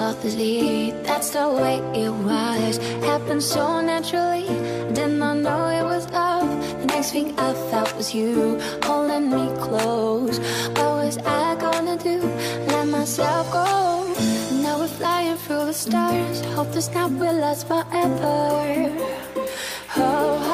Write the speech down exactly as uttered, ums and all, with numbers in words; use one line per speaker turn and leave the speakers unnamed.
effortlessly. That's the way it was. Happened so naturally. Did not know it was love. The next thing I felt was you holding me close. What was I gonna do? Let myself go. Now we're flying through the stars. Hope this night will last forever. Oh.